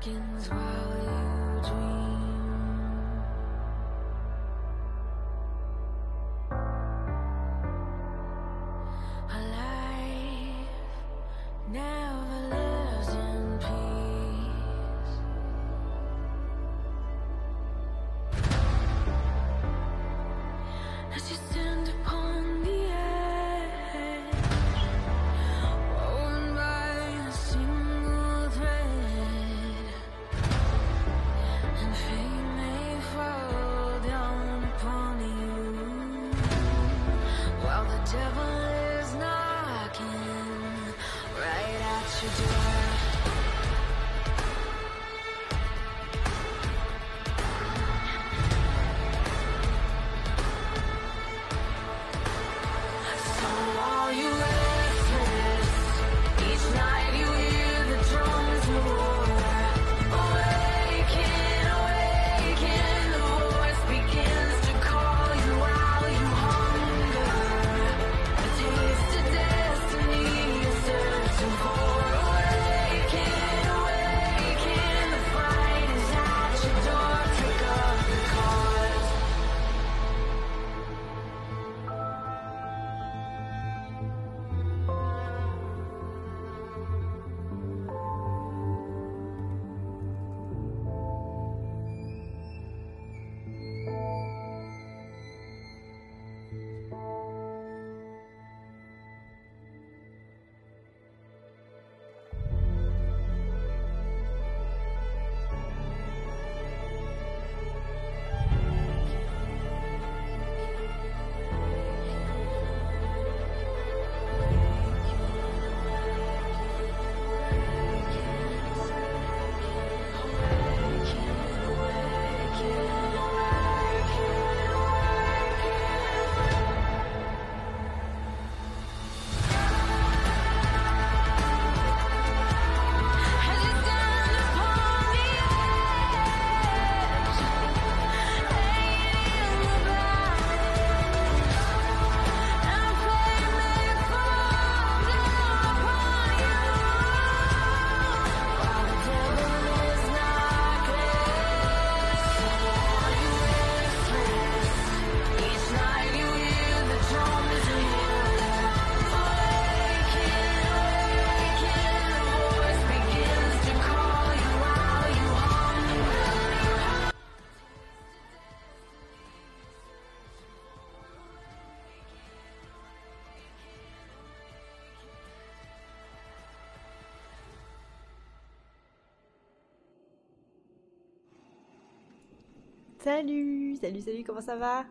Salut, salut, salut, comment ça va?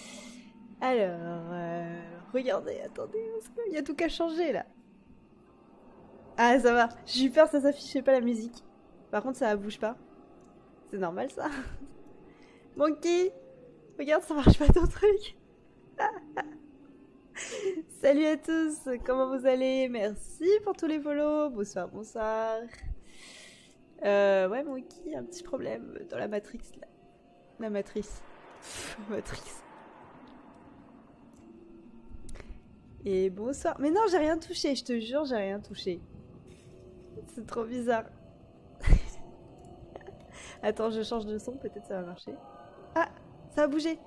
Alors, regardez, attendez, parce qu'il y a tout qu'à changer là. Ah, ça va, j'ai eu peur, ça s'affichait pas la musique. Par contre, ça bouge pas. C'est normal ça. Monkey, regarde, ça marche pas ton truc. Salut à tous, comment vous allez? Merci pour tous les follow. Bonsoir, bonsoir. Ouais, Monkey, un petit problème dans la matrix là. La matrice. Matrice. Et bonsoir. Mais non, j'ai rien touché, je te jure, j'ai rien touché. C'est trop bizarre. Attends, je change de son, peut-être ça va marcher. Ah, ça a bougé.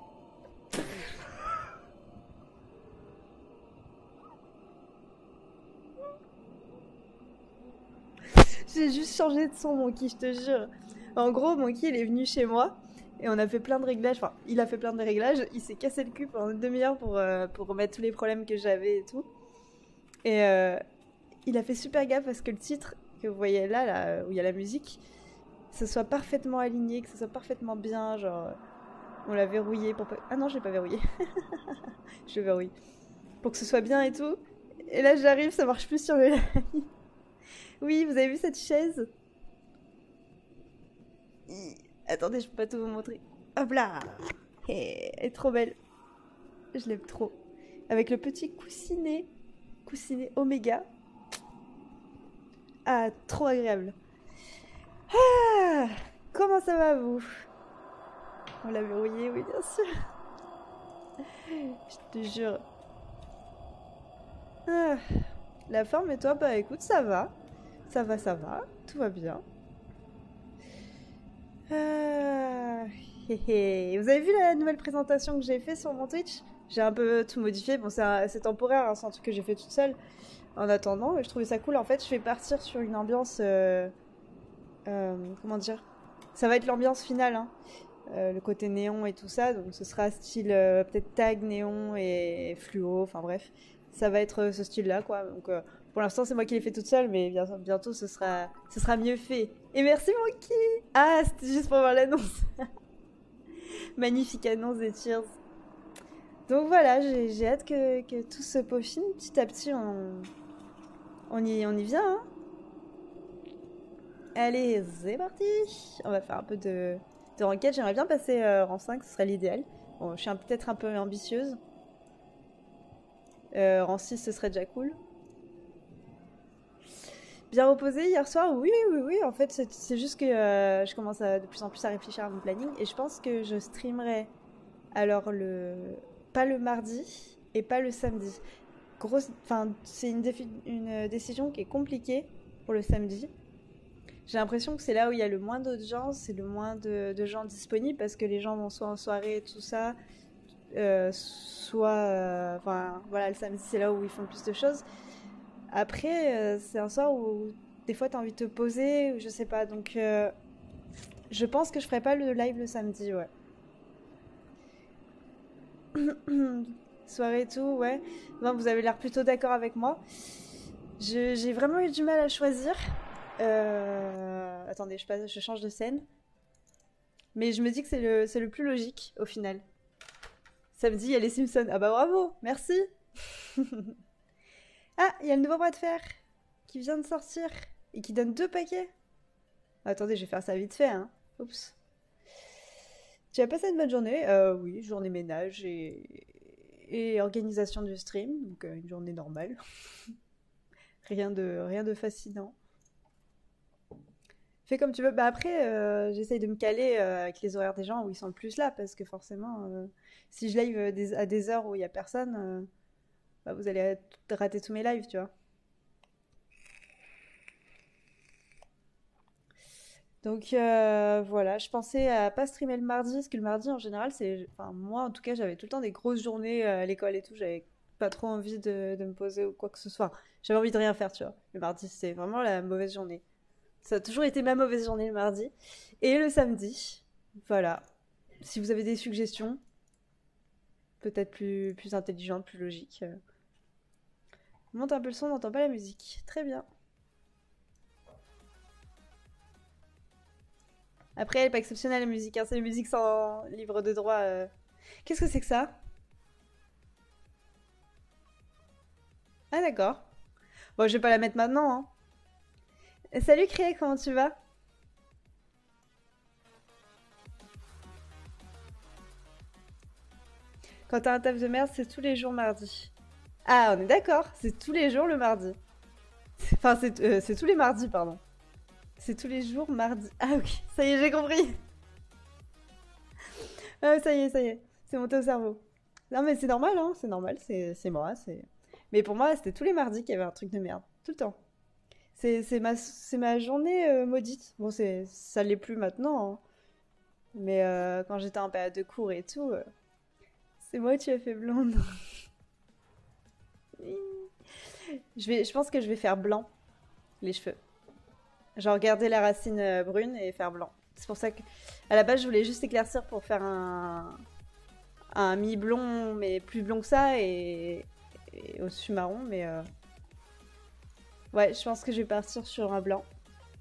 J'ai juste changé de son, Monkey, je te jure. En gros, Monkey, il est venu chez moi. Et on a fait plein de réglages, enfin, il a fait plein de réglages, il s'est cassé le cul pendant une demi-heure pour remettre tous les problèmes que j'avais et tout. Et il a fait super gaffe à ce que le titre que vous voyez là, où il y a la musique, ce soit parfaitement aligné, que ce soit parfaitement bien, genre, on l'a verrouillé pour pas... Ah non, je l'ai pas verrouillé. Je le verrouille. Pour que ce soit bien et tout. Et là, j'arrive, ça marche plus sur le live. Oui, vous avez vu cette chaise? Attendez, je peux pas tout vous montrer. Hop là! Elle est trop belle. Je l'aime trop. Avec le petit coussinet Oméga. Ah, trop agréable. Ah, comment ça va, vous? On l'a verrouillé, oui, bien sûr. Je te jure. Ah, la forme et toi, bah écoute, ça va. Ça va, ça va. Tout va bien. Euh, Vous avez vu la nouvelle présentation que j'ai fait sur mon Twitch? J'ai un peu tout modifié. Bon, c'est temporaire, hein, c'est un truc que j'ai fait toute seule. En attendant, je trouvais ça cool. En fait, je vais partir sur une ambiance. Comment dire? Ça va être l'ambiance finale, hein. Le côté néon et tout ça. Donc, ce sera style peut-être tag, néon et fluo. Enfin, bref. Ça va être ce style-là, quoi. Donc, pour l'instant, c'est moi qui l'ai fait toute seule, mais bientôt, ce sera mieux fait. Et merci, Monkey! Ah, c'était juste pour voir l'annonce. Magnifique annonce des Cheers. Donc voilà, j'ai hâte que tout se peaufine. Petit à petit, on y vient, hein. Allez, c'est parti. On va faire un peu de requête. J'aimerais bien passer rang 5, ce serait l'idéal. Bon, je suis peut-être un peu ambitieuse. Rang 6, ce serait déjà cool. Bien reposé hier soir? Oui, oui, oui. En fait, c'est juste que je commence de plus en plus à réfléchir à mon planning. Et je pense que je streamerai alors pas le mardi et pas le samedi. Enfin, c'est une décision qui est compliquée pour le samedi. J'ai l'impression que c'est là où il y a le moins d'audience, c'est le moins de gens disponibles parce que les gens vont soit en soirée et tout ça, soit, enfin, voilà, le samedi c'est là où ils font le plus de choses. Après, c'est un soir où des fois t'as envie de te poser, ou je sais pas. Donc, je pense que je ferai pas le live le samedi, ouais. Soirée et tout, ouais. Non, vous avez l'air plutôt d'accord avec moi. J'ai vraiment eu du mal à choisir. Attendez, je change de scène. Mais je me dis que c'est le plus logique au final. Samedi, il y a les Simpsons. Ah bah bravo, merci. Ah, il y a le nouveau bras de fer qui vient de sortir et qui donne 2 paquets. Attendez, je vais faire ça vite fait, hein. Oups. Tu as passé une bonne journée? Oui, journée ménage et organisation du stream, donc une journée normale. Rien de fascinant. Fais comme tu veux. Bah après, j'essaye de me caler avec les horaires des gens où ils sont le plus là, parce que forcément, si je live à des heures où il y a personne, bah, vous allez rater tous mes lives, tu vois. Donc voilà, je pensais à pas streamer le mardi, parce que le mardi en général, enfin moi en tout cas, j'avais tout le temps des grosses journées à l'école et tout, j'avais pas trop envie de me poser ou quoi que ce soit. J'avais envie de rien faire, tu vois. Le mardi, c'est vraiment la mauvaise journée. Ça a toujours été ma mauvaise journée le mardi. Et le samedi, voilà. Si vous avez des suggestions, peut-être plus intelligentes, plus logiques. Monte un peu le son, on n'entend pas la musique. Très bien. Après, elle est pas exceptionnelle la musique, hein. C'est la musique sans livre de droit. Qu'est-ce que c'est que ça? Ah d'accord. Bon, je vais pas la mettre maintenant, hein. Salut Créa, comment tu vas? Quand t'as un taf de merde, c'est tous les jours mardi. Ah, on est d'accord, c'est tous les jours le mardi. Enfin, c'est tous les mardis, pardon. C'est tous les jours mardi. Ah ok, ça y est, j'ai compris. Ah, ça y est, ça y est. C'est monté au cerveau. Non, mais c'est normal, hein, c'est normal, c'est moi. Mais pour moi, c'était tous les mardis qu'il y avait un truc de merde. Tout le temps. C'est ma journée maudite. Bon, ça l'est plus maintenant, hein. Mais quand j'étais en période de cours et tout, c'est moi qui ai fait blonde. Je pense que je vais faire blanc, les cheveux. Genre garder la racine brune et faire blanc. C'est pour ça que, à la base, je voulais juste éclaircir pour faire un mi-blond, mais plus blond que ça, et au-dessus marron. Mais ouais, je pense que je vais partir sur un blanc.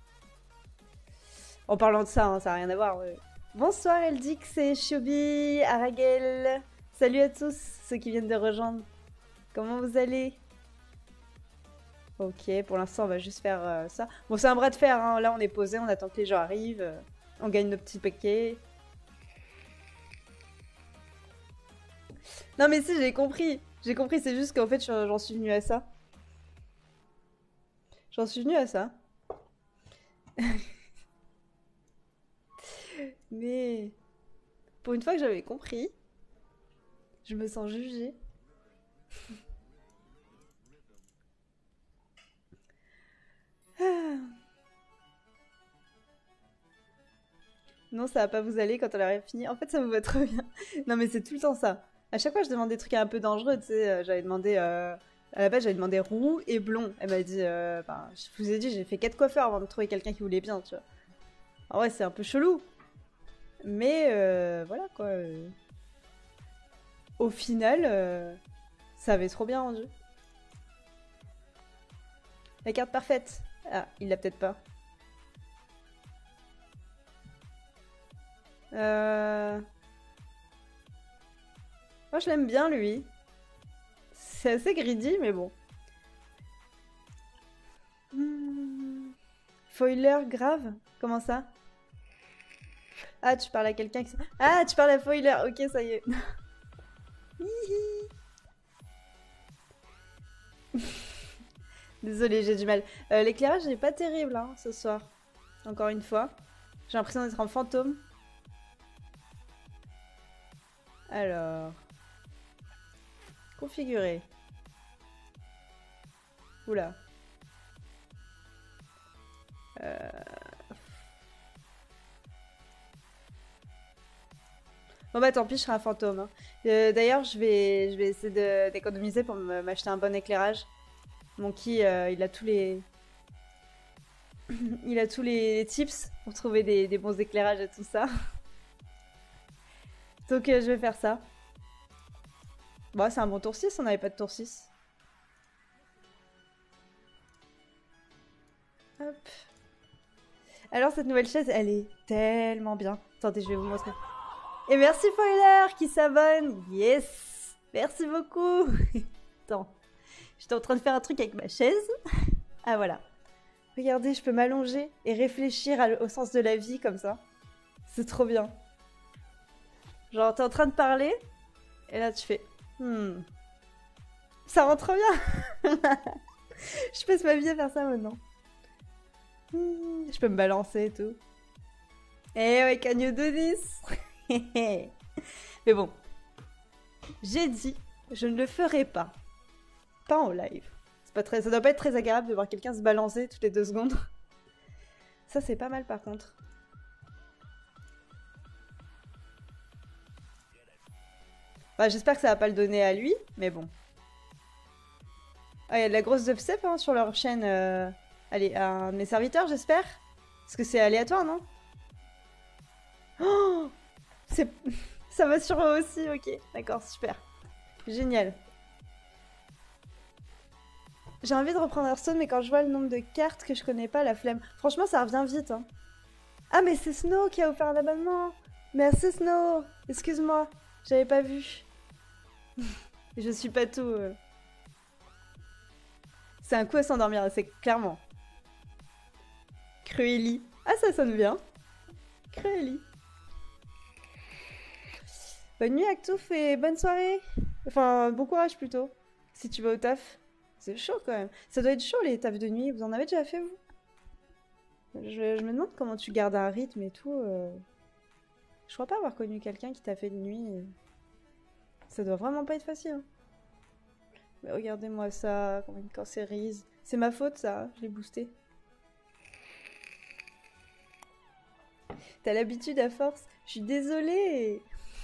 En parlant de ça, hein, ça n'a rien à voir. Ouais. Bonsoir Eldix et Shobi, Aragel. Salut à tous ceux qui viennent de rejoindre. Comment vous allez? Ok, pour l'instant, on va juste faire ça. Bon, c'est un bras de fer, hein. Là, on est posé, on attend que les gens arrivent. On gagne nos petits paquets. Non, mais si, j'ai compris. J'ai compris, c'est juste qu'en fait, j'en suis venue à ça. J'en suis venue à ça. Mais pour une fois que j'avais compris, je me sens jugée. Non, ça va pas vous aller quand on aurait fini. En fait, ça vous va trop bien. Non, mais c'est tout le temps ça. À chaque fois, je demande des trucs un peu dangereux, tu sais. J'avais demandé. À la base, j'avais demandé roux et blond. Elle m'a dit. Ben, je vous ai dit, j'ai fait 4 coiffeurs avant de trouver quelqu'un qui voulait bien, tu vois. En vrai, c'est un peu chelou. Mais voilà quoi. Au final, ça avait trop bien rendu. La carte parfaite. Ah, il l'a peut-être pas. Euh... Moi, je l'aime bien, lui. C'est assez greedy, mais bon. Hmm. Foiler grave? Comment ça? Ah, tu parles à quelqu'un qui... Ah, tu parles à Foiler. Ok, ça y est. Désolée, j'ai du mal. L'éclairage n'est pas terrible hein, ce soir. Encore une fois. J'ai l'impression d'être en fantôme. Alors... Configurer. Oula. Bon bah tant pis, je serai un fantôme. Hein. D'ailleurs, je vais essayer d'économiser pour m'acheter un bon éclairage. Mon qui, il a tous les... il a tous les tips pour trouver des bons éclairages et tout ça. Donc je vais faire ça. Bon, c'est un bon tour 6, on n'avait pas de tour 6. Hop. Alors cette nouvelle chaise, elle est tellement bien. Attendez, je vais vous montrer. Et merci Foiler qui s'abonne. Yes. Merci beaucoup. Attends. J'étais en train de faire un truc avec ma chaise. Ah voilà. Regardez, je peux m'allonger et réfléchir au sens de la vie comme ça. C'est trop bien. Genre, t'es en train de parler, et là tu fais... Ça rend trop bien. Je passe ma vie à faire ça maintenant. Je peux me balancer et tout. Eh ouais, Cagno 2-10. Mais bon. J'ai dit, je ne le ferai pas. Pas en live. C'est pas très, ça doit pas être très agréable de voir quelqu'un se balancer toutes les 2 secondes. Ça, c'est pas mal par contre. Bah, j'espère que ça va pas le donner à lui, mais bon. Ah, il y a de la grosse dubstep hein, sur leur chaîne. Allez, à un de mes serviteurs, j'espère. Parce que c'est aléatoire, non? Oh, c'est... Ça va sur eux aussi, ok. D'accord, super. Génial. J'ai envie de reprendre Hearthstone, mais quand je vois le nombre de cartes que je connais pas, la flemme. Franchement, ça revient vite. Hein. Ah, mais c'est Snow qui a offert un abonnement. Merci Snow. Excuse-moi, j'avais pas vu. Je suis pas tout. C'est un coup à s'endormir, c'est clairement. Cruelly. Ah, ça sonne bien. Cruelly. Bonne nuit Actouf et bonne soirée. Enfin, bon courage plutôt. Si tu vas au taf. C'est chaud quand même. Ça doit être chaud les tafs de nuit. Vous en avez déjà fait vous? Je me demande comment tu gardes un rythme et tout. Je crois pas avoir connu quelqu'un qui t'a fait de nuit. Ça doit vraiment pas être facile. Hein. Mais regardez-moi ça, comment il cancérise. C'est ma faute ça, je l'ai boosté. T'as l'habitude à force. Je suis désolée.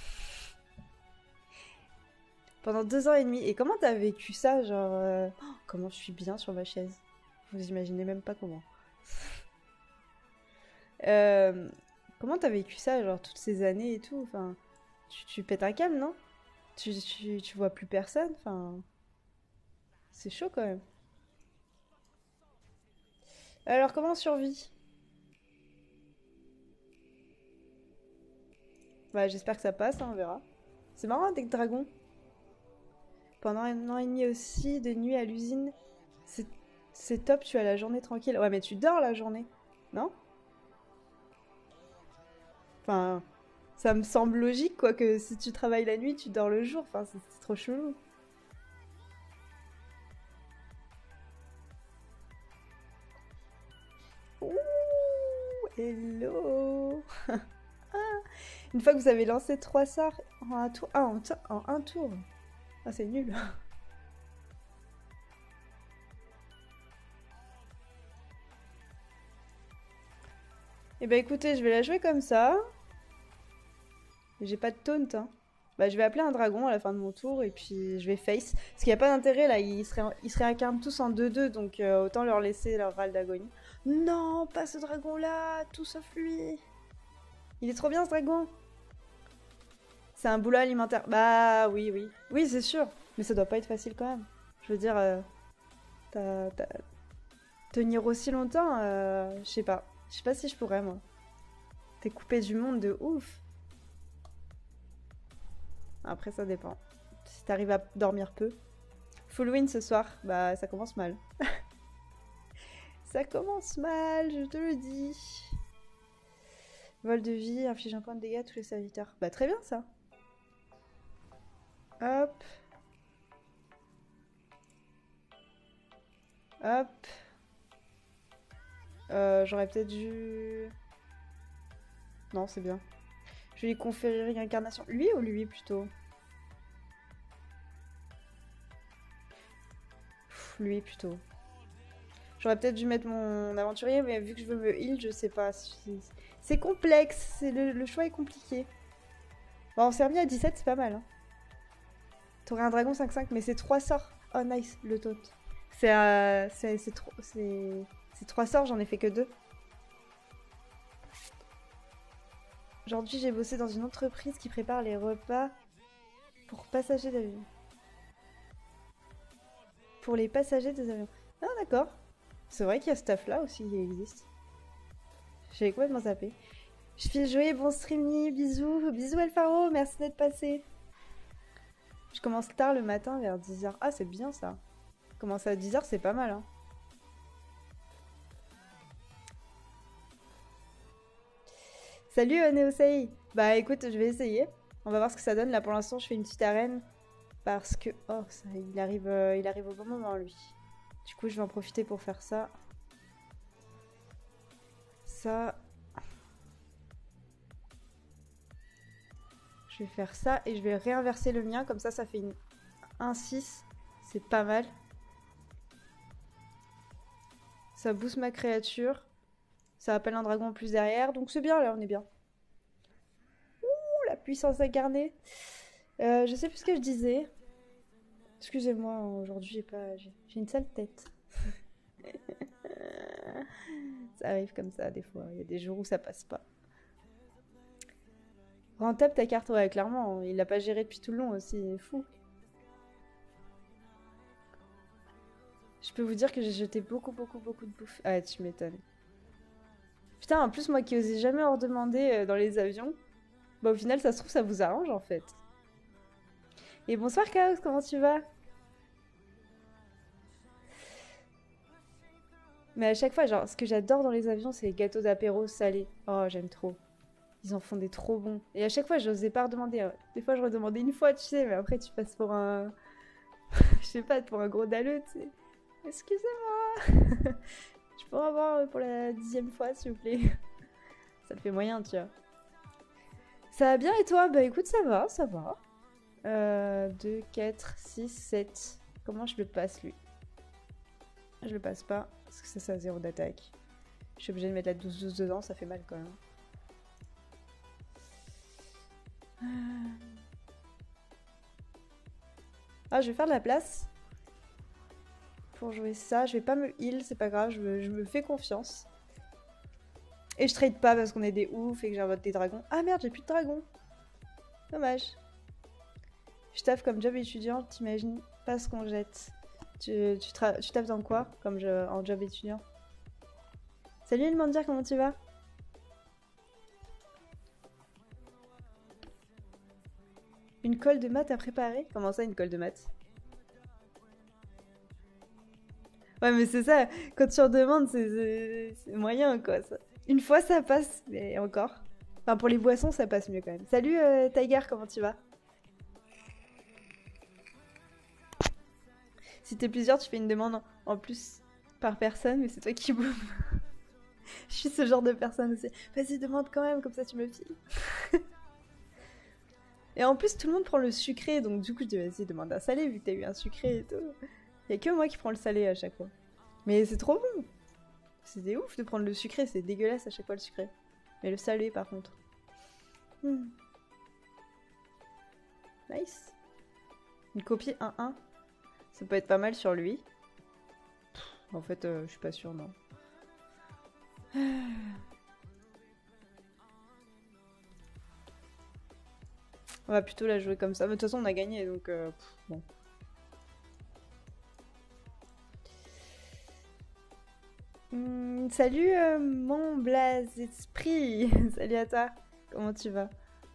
Pendant 2 ans et demi. Et comment t'as vécu ça, genre... Oh, comment je suis bien sur ma chaise. Vous imaginez même pas comment. Comment t'as vécu ça, genre toutes ces années et tout. Enfin, tu pètes un câble, non? Tu vois plus personne. Enfin, c'est chaud quand même. Alors comment on survit? Bah j'espère que ça passe, hein, on verra. C'est marrant avec Dragon. Pendant 1 an et demi aussi, de nuit à l'usine. C'est c'est top, tu as la journée tranquille. Ouais mais tu dors la journée, non? Enfin, ça me semble logique quoi que si tu travailles la nuit, tu dors le jour. Enfin, c'est trop chelou. Ouh, hello. Une fois que vous avez lancé 3 sorts en un tour... Ah, en un tour. Ah, c'est nul. Eh ben écoutez, je vais la jouer comme ça. J'ai pas de taunt, hein. Bah, je vais appeler un dragon à la fin de mon tour et puis je vais face. Parce qu'il n'y a pas d'intérêt là, ils se réincarnent tous en 2-2, donc autant leur laisser leur râle d'agonie. Non, pas ce dragon là, tout sauf lui. Il est trop bien ce dragon. C'est un boulot alimentaire. Bah oui, oui. Oui, c'est sûr. Mais ça doit pas être facile quand même. Je veux dire, tenir aussi longtemps, je sais pas. Je sais pas si je pourrais, moi. T'es coupé du monde de ouf. Après, ça dépend. Si t'arrives à dormir peu. Full win ce soir, bah ça commence mal. Ça commence mal, je te le dis. Vol de vie, inflige un point de dégâts à tous les serviteurs. Bah très bien ça. Hop. Hop. J'aurais peut-être dû... Non, c'est bien. Je vais lui conférer réincarnation. Lui ou lui plutôt? Lui plutôt. J'aurais peut-être dû mettre mon aventurier, mais vu que je veux me heal, je sais pas. C'est complexe, le choix est compliqué. Bon, on s'est remis à 17, c'est pas mal. Hein. T'aurais un dragon 5-5, mais c'est 3 sorts. Oh nice, le taunt. C'est 3 sorts, j'en ai fait que 2. Aujourd'hui, j'ai bossé dans une entreprise qui prépare les repas pour passagers d'avion. Pour les passagers des avions. Ah d'accord. C'est vrai qu'il y a ce taf là aussi qui existe. J'avais complètement zappé. Je file jouer, bon streamy, bisous. Bisous Alfaro, merci d'être passé. Je commence tard le matin vers 10h. Ah c'est bien ça. Commencer à 10h c'est pas mal hein. Salut Neosei. Bah écoute, je vais essayer. On va voir ce que ça donne. Là pour l'instant je fais une petite arène. Parce que... Oh, ça, il arrive au bon moment lui. Du coup je vais en profiter pour faire ça. Ça... Je vais faire ça et je vais réinverser le mien. Comme ça fait une 1-6. C'est pas mal. Ça booste ma créature. Ça appelle un dragon en plus derrière. Donc c'est bien là, on est bien. Ouh, la puissance incarnée. Je sais plus ce que je disais. Excusez-moi, aujourd'hui j'ai une sale tête. Ça arrive comme ça des fois. Il y a des jours où ça passe pas. Rentable ta carte, ouais, clairement. Il l'a pas géré depuis tout le long aussi. Il est fou. Je peux vous dire que j'ai jeté beaucoup de bouffe. Ah, tu m'étonnes. Putain, en plus, moi qui osais jamais en demander dans les avions, bah au final, ça se trouve, ça vous arrange en fait. Et bonsoir Chaos, comment tu vas? Mais à chaque fois, genre, ce que j'adore dans les avions, c'est les gâteaux d'apéro salés. Oh, j'aime trop. Ils en font des trop bons. Et à chaque fois, j'osais pas redemander. Des fois, je redemandais une fois, tu sais, mais après, tu passes pour un... je sais pas, pour un gros dalleux, tu sais. Excusez-moi. Je pourrais avoir pour la 10e fois, s'il vous plaît. Ça te fait moyen, tu vois. Ça va bien et toi? Bah écoute, ça va, ça va. 2, 4, 6, 7. Comment je le passe, lui? Je le passe pas, parce que ça a 0 d'attaque. Je suis obligée de mettre la 12-12 dedans, ça fait mal quand même. Ah, je vais faire de la place. Pour jouer ça, je vais pas me heal, c'est pas grave, je me fais confiance. Et je trade pas parce qu'on est des oufs et que j'invoque des dragons. Ah merde, j'ai plus de dragons. Dommage. Je taffe comme job étudiant, t'imagines pas ce qu'on jette. Tu taffes dans quoi comme en job étudiant? Salut le mendiant, comment tu vas? Une colle de maths à préparer? Comment ça, une colle de maths? Ouais, mais c'est ça, quand tu en demandes, c'est moyen, quoi. Ça. Une fois, ça passe, mais encore. Enfin, pour les boissons, ça passe mieux, quand même. Salut, Tiger, comment tu vas? Si t'es plusieurs, tu fais une demande en plus par personne, mais c'est toi qui bouffe. Je suis ce genre de personne aussi. Vas-y, demande quand même, comme ça tu me files. Et en plus, tout le monde prend le sucré, donc du coup, je dis vas-y, demande un salé, vu que t'as eu un sucré et tout. Y'a que moi qui prends le salé à chaque fois. Mais c'est trop bon. C'est ouf de prendre le sucré, c'est dégueulasse à chaque fois le sucré. Mais le salé, par contre. Nice. Une copie 1-1. Ça peut être pas mal sur lui. En fait, je suis pas sûre, non. On va plutôt la jouer comme ça. Mais de toute façon, on a gagné, donc bon. Salut mon blaze esprit. Salut à toi. Comment tu vas?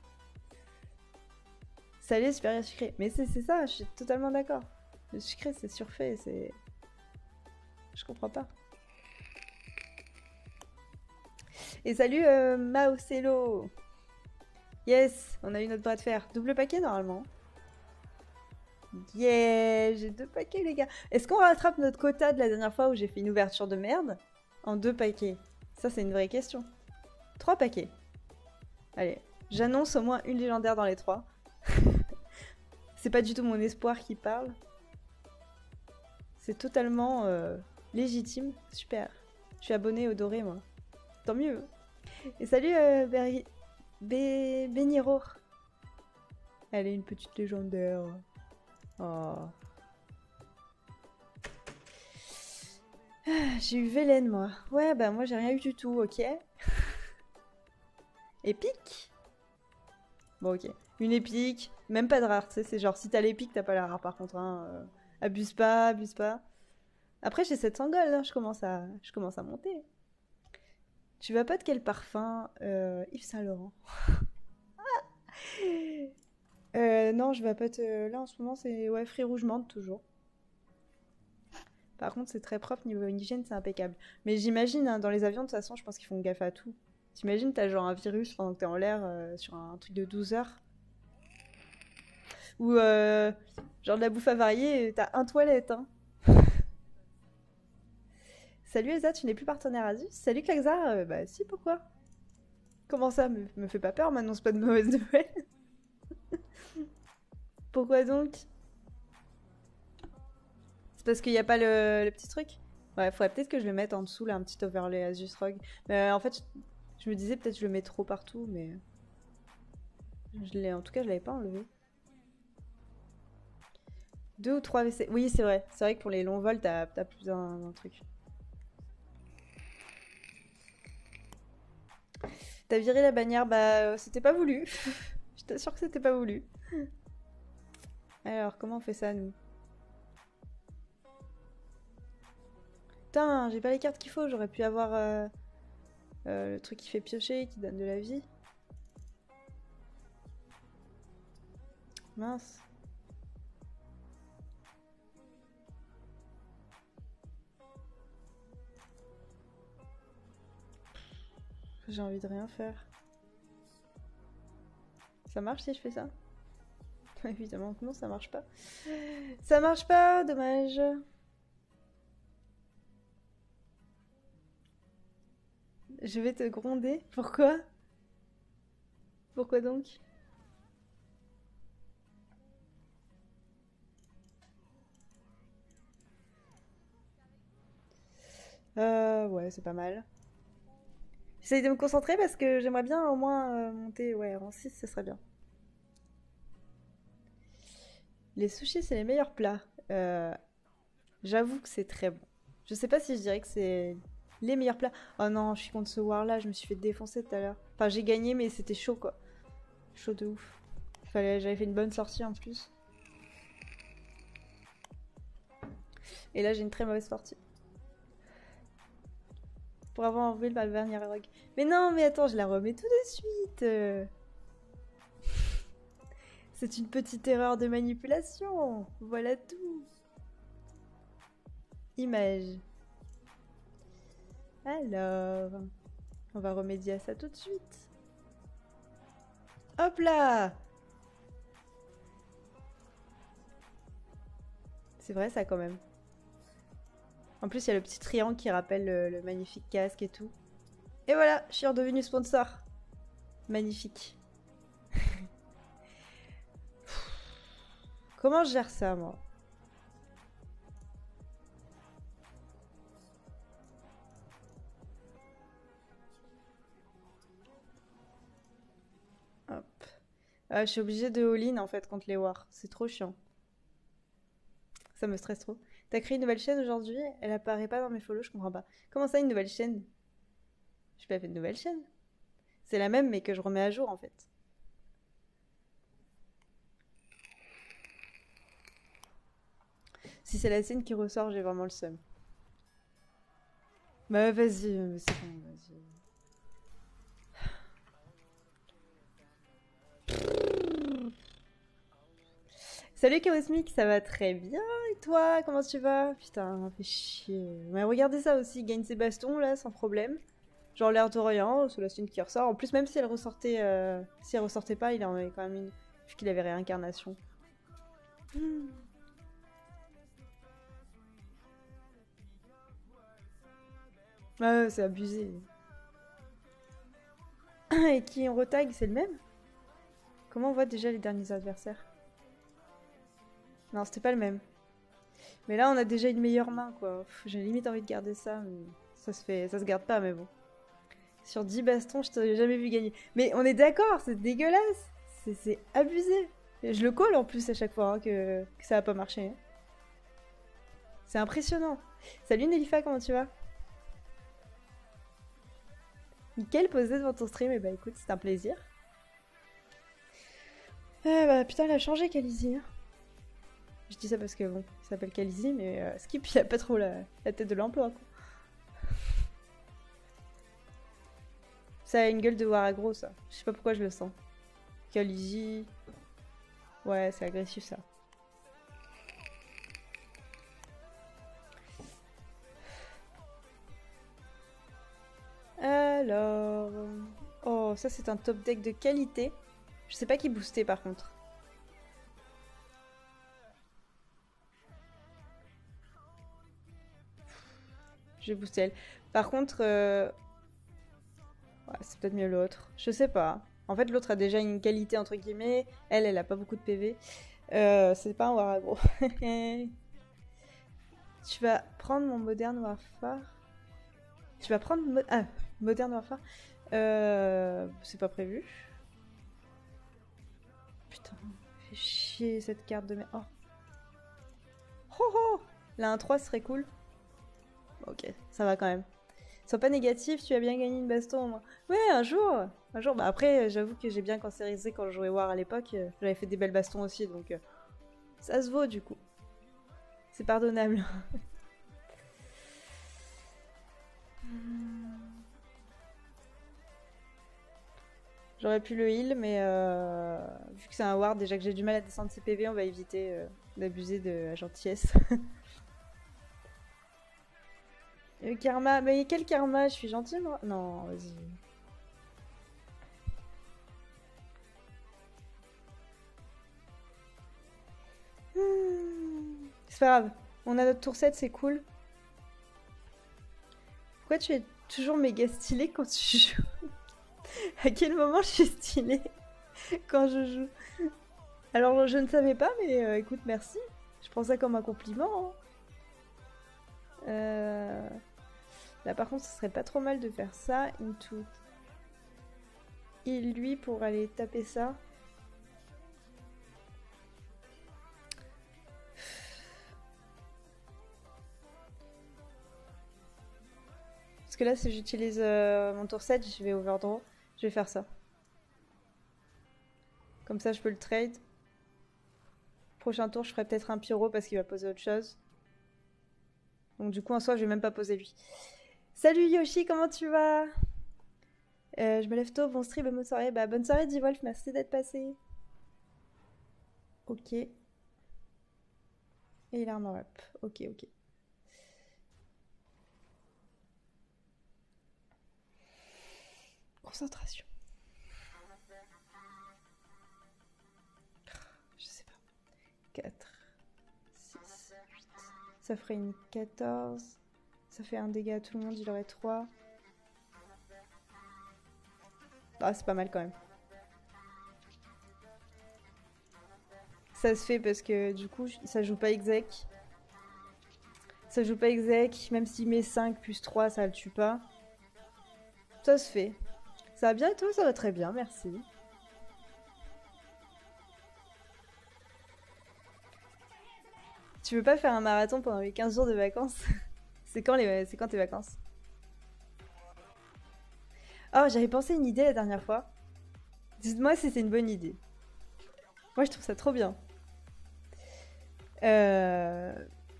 Salut supérieur sucré. Mais c'est ça, je suis totalement d'accord. Le sucré, c'est surfait, c'est... Je comprends pas. Et salut Maocello. Yes, on a eu notre bras de fer. Double paquet normalement. Yeah, j'ai 2 paquets les gars. Est-ce qu'on rattrape notre quota de la dernière fois où j'ai fait une ouverture de merde en 2 paquets? Ça c'est une vraie question. 3 paquets. Allez, j'annonce au moins une légendaire dans les 3. C'est pas du tout mon espoir qui parle. C'est totalement légitime. Super. Je suis abonné au doré moi. Tant mieux. Et salut Beniro. Elle est une petite légendaire. Oh. J'ai eu Vélène moi. Ouais bah moi j'ai rien eu du tout, ok. Épique. Bon ok. Une épique, même pas de rare, tu sais, c'est genre si t'as l'épique t'as pas la rare par contre. Hein. Abuse pas, abuse pas. Après j'ai 700 gold, hein. je commence à monter. Tu vas pas de quel parfum Yves Saint Laurent. Non, je vais pas te... Là, en ce moment, c'est... Ouais, Fruits Rouge menthe, toujours. Par contre, c'est très propre, niveau hygiène, c'est impeccable. Mais j'imagine, hein, dans les avions, de toute façon, je pense qu'ils font gaffe à tout. T'imagines, t'as genre un virus pendant que t'es en l'air sur un truc de 12 heures. Ou genre de la bouffe avariée, t'as un toilette, hein. Salut Elsa, tu n'es plus partenaire Asus. Salut Klaxar, bah si, pourquoi? Comment ça, me fait pas peur, m'annonce pas de mauvaises nouvelles. Pourquoi donc? C'est parce qu'il n'y a pas le petit truc. Ouais, faudrait peut-être que je le mette en dessous, là, un petit overlay Asus ROG. Mais en fait, je me disais peut-être que je le mets trop partout, mais... En tout cas, je l'avais pas enlevé. 2 ou 3 WC. Oui, c'est vrai. C'est vrai que pour les longs vols, t'as plus d'un truc. T'as viré la bannière, bah c'était pas voulu. Je t'assure que c'était pas voulu. Alors, comment on fait ça, nous? Putain, j'ai pas les cartes qu'il faut. J'aurais pu avoir le truc qui fait piocher, qui donne de la vie. Mince. J'ai envie de rien faire. Ça marche si je fais ça? Évidemment que non, ça marche pas. Ça marche pas, dommage. Je vais te gronder. Pourquoi? Pourquoi donc? Ouais, c'est pas mal. J'essaye de me concentrer parce que j'aimerais bien au moins monter, ouais, en 6, ce serait bien. Les sushis, c'est les meilleurs plats. Euh, J'avoue que c'est très bon. Je sais pas si je dirais que c'est les meilleurs plats. Oh non, je suis contre ce war là, je me suis fait défoncer tout à l'heure. Enfin, j'ai gagné, mais c'était chaud quoi. Chaud de ouf. J'avais fait une bonne sortie en plus. Et là, j'ai une très mauvaise sortie. Pour avoir enlevé le vernier rogue. Mais non, mais attends, je la remets tout de suite. C'est une petite erreur de manipulation. Voilà tout. Image. Alors, on va remédier à ça tout de suite. Hop là! C'est vrai ça quand même. En plus, il y a le petit triangle qui rappelle le magnifique casque et tout. Et voilà, je suis redevenu sponsor. Magnifique. Comment je gère ça, moi? Hop. Je suis obligée de all-in en fait contre les wars. C'est trop chiant. Ça me stresse trop. T'as créé une nouvelle chaîne aujourd'hui? Elle apparaît pas dans mes follow, je comprends pas. Comment ça, une nouvelle chaîne? J'ai pas fait de nouvelle chaîne. C'est la même, mais que je remets à jour en fait. Si c'est la scène qui ressort, j'ai vraiment le seum. Bah vas-y, c'est bon, vas-y. Salut Chaosmic, ça va très bien et toi, comment tu vas? Putain, fait chier. Mais regardez ça aussi, il gagne ses bastons là, sans problème. Genre l'air de rien, c'est la scène qui ressort. En plus, même si elle ressortait, si elle ressortait pas, il en avait quand même une, vu qu'il avait réincarnation. Ouais, c'est abusé. Et qui on retag, c'est le même? Comment on voit déjà les derniers adversaires? Non, c'était pas le même. Mais là, on a déjà une meilleure main, quoi. J'ai limite envie de garder ça, mais ça se garde pas, mais bon. Sur 10 bastons, je t'avais jamais vu gagner. Mais on est d'accord, c'est dégueulasse. C'est abusé. Et je le call en plus à chaque fois hein, que ça a pas marché. Hein. C'est impressionnant. Salut Nelifa, comment tu vas? Nickel, posé devant ton stream. Et bah écoute, c'est un plaisir. Ah bah putain, elle a changé Kalizi. Hein. Je dis ça parce que bon, il s'appelle Kalizi, mais Skip il a pas trop la tête de l'emploi quoi. Ça a une gueule de war aggro ça. Je sais pas pourquoi je le sens. Kalizi. Ouais, c'est agressif ça. Alors... Oh, ça c'est un top deck de qualité. Je sais pas qui booster par contre. Je vais booster elle. Par contre... Ouais, c'est peut-être mieux l'autre. Je sais pas. En fait, l'autre a déjà une qualité entre guillemets. Elle a pas beaucoup de PV. C'est pas un war aggro. Tu vas prendre mon Modern Warfare. Tu vas prendre... Modern Warfare. C'est pas prévu. Putain, fait chier cette carte de merde. Oh. Oh oh. La 1-3 serait cool. Ok, ça va quand même. Sois pas négatif, tu as bien gagné une baston au moins. Ouais, un jour. Un jour. Bah après, j'avoue que j'ai bien cancérisé quand je jouais War à l'époque. J'avais fait des belles bastons aussi, donc ça se vaut du coup. C'est pardonnable. J'aurais pu le heal, mais vu que c'est un ward, déjà que j'ai du mal à descendre ses PV, on va éviter d'abuser de la gentillesse. Le karma, mais quel karma? Je suis gentille moi? Non, vas-y. C'est pas grave, on a notre tour 7, c'est cool. Pourquoi tu es toujours méga stylé quand tu joues? À quel moment je suis stylée quand je joue? Alors je ne savais pas, mais écoute, merci. Je prends ça comme un compliment. Hein. Là par contre, ce serait pas trop mal de faire ça. Into. Il lui pour aller taper ça. Parce que là, si j'utilise mon tour 7, je vais overdraw. Je vais faire ça. Comme ça, je peux le trade. Prochain tour, je ferai peut-être un pyro parce qu'il va poser autre chose. Donc du coup, en soi, je vais même pas poser lui. Salut Yoshi, comment tu vas? Je me lève tôt, bon stream et bonne soirée. Bah bonne soirée D-Wolf, merci d'être passé. Ok. Et il a armor up. Ok, ok. Concentration. Je sais pas. 4, 6, 8. Ça ferait une 14. Ça fait un dégât à tout le monde, il aurait 3. Ah, c'est pas mal quand même. Ça se fait parce que du coup, ça joue pas exec. Ça joue pas exec, même s'il met 5 plus 3, ça le tue pas. Ça se fait. Ça va bien et toi? Ça va très bien, merci. Tu veux pas faire un marathon pendant les 15 jours de vacances? C'est quand tes vacances? Oh, j'avais pensé une idée la dernière fois. Dites-moi si c'est une bonne idée. Moi, je trouve ça trop bien. Euh,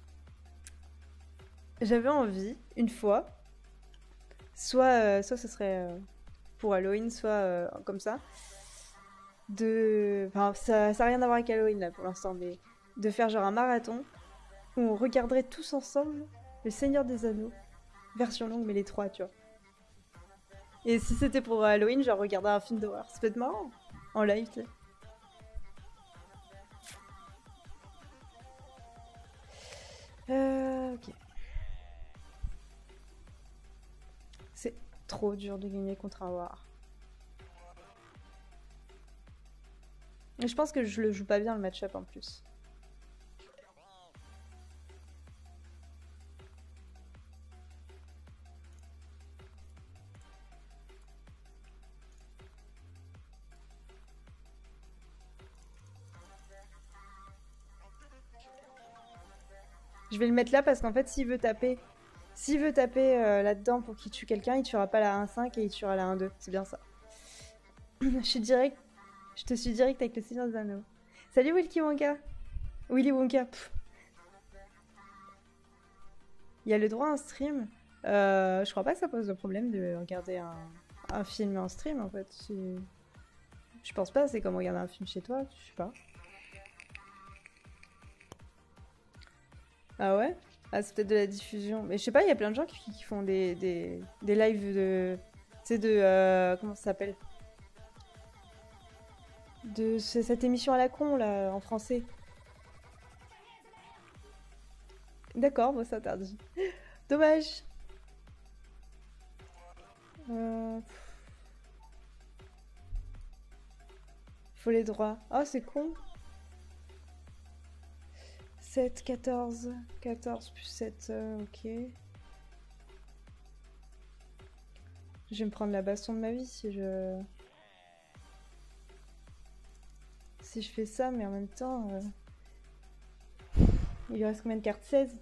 J'avais envie, une fois, soit ce serait pour Halloween, soit comme ça, Enfin, ça a rien à voir avec Halloween là pour l'instant, mais de faire genre un marathon où on regarderait tous ensemble Le Seigneur des Anneaux, version longue, mais les trois, tu vois. Et si c'était pour Halloween, genre regarder un film d'horreur, ça peut être marrant. En live, tu sais. Ok. C'est trop dur de gagner contre un War. Et je pense que je le joue pas bien le match-up en plus. Je vais le mettre là parce qu'en fait, s'il veut taper là-dedans pour qu'il tue quelqu'un, il tuera pas la 1-5 et il tuera la 1-2. C'est bien ça. Je suis direct. Je te suis direct avec le Seigneur des Anneaux. Salut Willy Wonka. Willy Wonka. Pff. Il y a le droit à un stream. Je crois pas que ça pose de problème de regarder un film en stream en fait. Je pense pas, c'est comme regarder un film chez toi, je sais pas. Ah ouais? Ah, c'est peut-être de la diffusion. Mais je sais pas, il y a plein de gens qui font des lives de. Tu sais, de. Comment ça s'appelle? Cette émission à la con, là, en français. D'accord, bon, c'est interdit. Dommage. Euh, Faut les droits. Oh, c'est con. 7, 14. 14 plus 7, ok. Je vais me prendre la baston de ma vie si je. Si je fais ça, mais en même temps. Il lui reste combien de cartes? 16.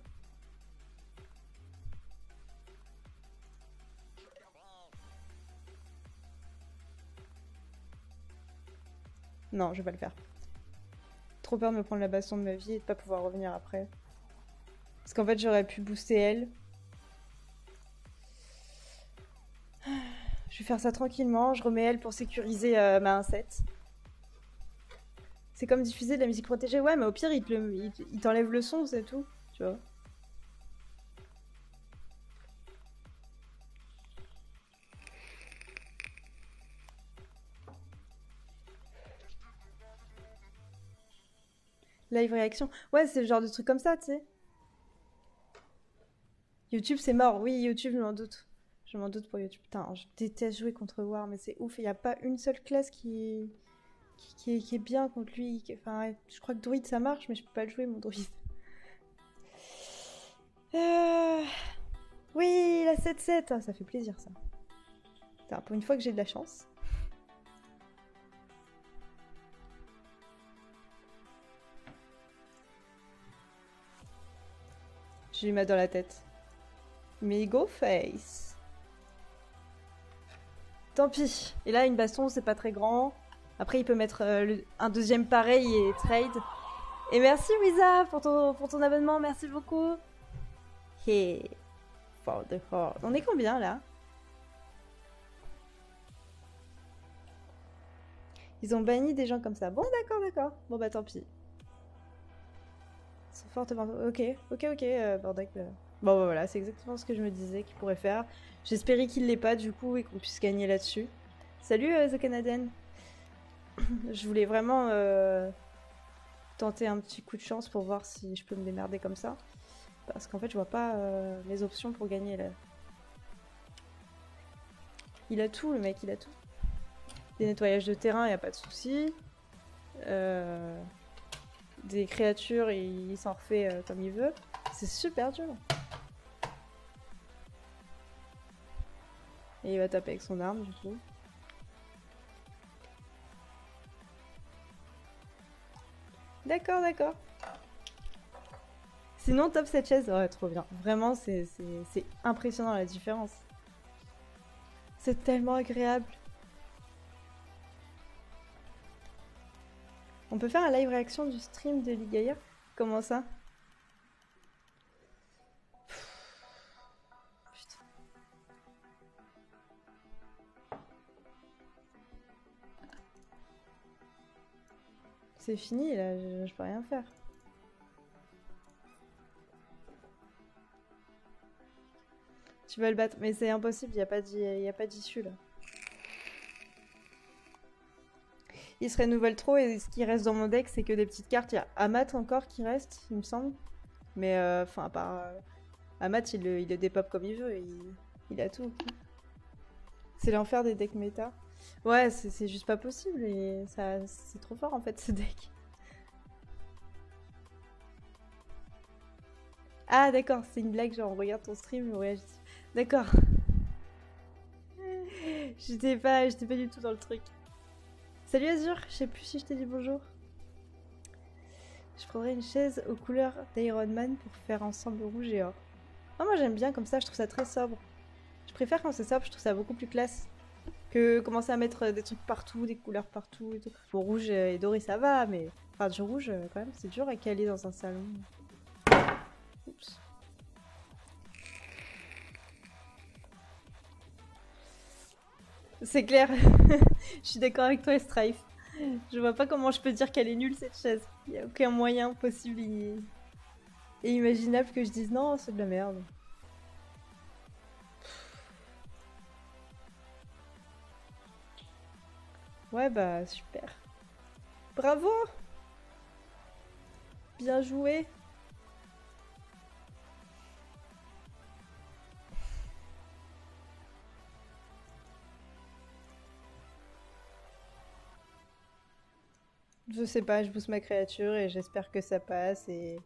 Non, je vais pas le faire. Trop peur de me prendre la baston de ma vie et de pas pouvoir revenir après. Parce qu'en fait, j'aurais pu booster elle. Je vais faire ça tranquillement. Je remets elle pour sécuriser ma 1-7. C'est comme diffuser de la musique protégée. Ouais, mais au pire, il t'enlève le son, c'est tout. Tu vois. Live réaction. Ouais, c'est le genre de truc comme ça, tu sais. YouTube, c'est mort. Oui, YouTube, je m'en doute. Je m'en doute pour YouTube. Putain, je déteste jouer contre War, mais c'est ouf. Il n'y a pas une seule classe qui est bien contre lui. Enfin, ouais, je crois que Druid ça marche, mais je peux pas le jouer, mon Druid. Euh... Oui, la 7-7. Ah, ça fait plaisir, ça. Putain, pour une fois que j'ai de la chance. J'ai eu mal dans la tête. Mais go face. Tant pis. Et là, une baston, c'est pas très grand. Après, il peut mettre un deuxième pareil et trade. Et merci, Wiza, pour ton abonnement. Merci beaucoup. Hey, for the heart. On est combien, là? Ils ont banni des gens comme ça. Bon, d'accord, d'accord. Bon, bah, tant pis. Ils sont fortement... Ok, ok, Bordak. Bon, bah, voilà, c'est exactement ce que je me disais qu'il pourrait faire. J'espérais qu'il l'ait pas, du coup, et qu'on puisse gagner là-dessus. Salut, The Canadian. Je voulais vraiment tenter un petit coup de chance pour voir si je peux me démerder comme ça. Parce qu'en fait, je vois pas les options pour gagner là. Il a tout, le mec, il a tout. Des nettoyages de terrain, y a pas de souci. Des créatures, il s'en refait comme il veut. C'est super dur. Et il va taper avec son arme, du coup. D'accord, d'accord. Sinon, top cette chaise. Ouais, trop bien. Vraiment, c'est impressionnant la différence. C'est tellement agréable. On peut faire un live réaction du stream de Ligaïa? Comment ça? Putain. C'est fini là, je peux rien faire. Tu vas le battre, mais c'est impossible, y a pas d'issue là. Il se renouvelle trop et ce qui reste dans mon deck, c'est que des petites cartes. Il y a Amat encore qui reste, il me semble. Mais enfin, à part Amat, il le dépop comme il veut. Il a tout. C'est l'enfer des decks méta. Ouais, c'est juste pas possible et ça, c'est trop fort en fait ce deck. Ah d'accord, c'est une blague, genre on regarde ton stream, on réagit. D'accord. J'étais pas du tout dans le truc. Salut Azur, je sais plus si je t'ai dit bonjour. Je prendrais une chaise aux couleurs d'Iron Man pour faire ensemble rouge et or. Oh, moi j'aime bien comme ça, je trouve ça très sobre. Je préfère quand c'est sobre, je trouve ça beaucoup plus classe. Que commencer à mettre des trucs partout, des couleurs partout et tout. Bon, rouge et doré ça va, mais... Enfin, du rouge, quand même, c'est dur à caler dans un salon. Oups. C'est clair. Je suis d'accord avec toi, Strife. Je vois pas comment je peux dire qu'elle est nulle cette chaise. Il y a aucun moyen possible et imaginable que je dise non, c'est de la merde. Ouais, bah super. Bravo! Bien joué! Je sais pas, je pousse ma créature et j'espère que ça passe et...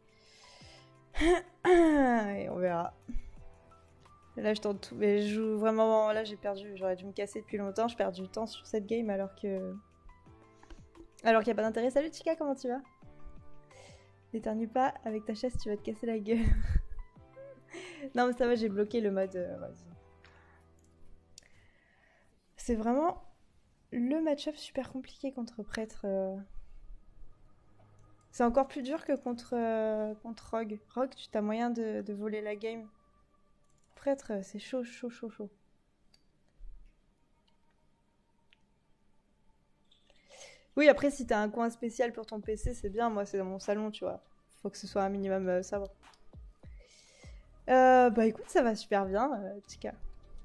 et on verra. Là, je tente tout. Mais je joue vraiment... Là, j'ai perdu. J'aurais dû me casser depuis longtemps. Je perds du temps sur cette game alors que... Alors qu'il n'y a pas d'intérêt. Salut Chica, comment tu vas? N'éternue pas. Avec ta chaise, tu vas te casser la gueule. Non, mais ça va, j'ai bloqué le mode... Vas-y. C'est vraiment le match-up super compliqué contre Prêtre. C'est encore plus dur que contre Rogue. Rogue, tu as moyen de voler la game. Prêtre, c'est chaud, chaud, chaud, chaud. Oui, après, si t'as un coin spécial pour ton PC, c'est bien. Moi, c'est dans mon salon, tu vois. Faut que ce soit un minimum sabre. Bah écoute, ça va super bien, Chica.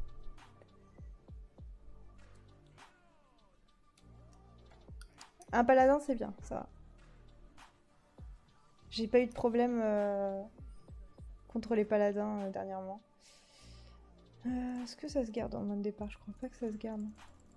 Un paladin, c'est bien, ça va. J'ai pas eu de problème contre les paladins dernièrement. Est-ce que ça se garde en mode départ? Je crois pas que ça se garde.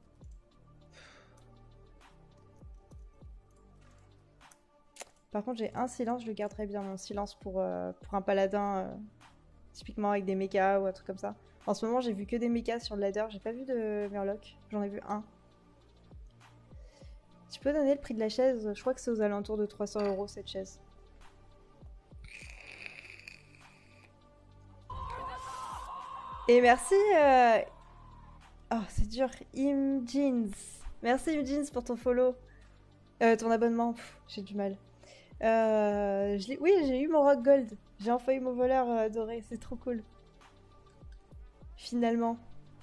Par contre, j'ai un silence, je le garderai bien, mon silence pour un paladin, typiquement avec des mechas ou un truc comme ça. En ce moment, j'ai vu que des mechas sur le ladder, j'ai pas vu de Murloc, j'en ai vu un. Tu peux donner le prix de la chaise? Je crois que c'est aux alentours de 300 € cette chaise. Et merci. Oh, c'est dur. Imjeans. Merci Imjeans pour ton follow. Ton abonnement. J'ai du mal. Oui, j'ai eu mon rock gold. J'ai enfin eu mon voleur doré. C'est trop cool. Finalement.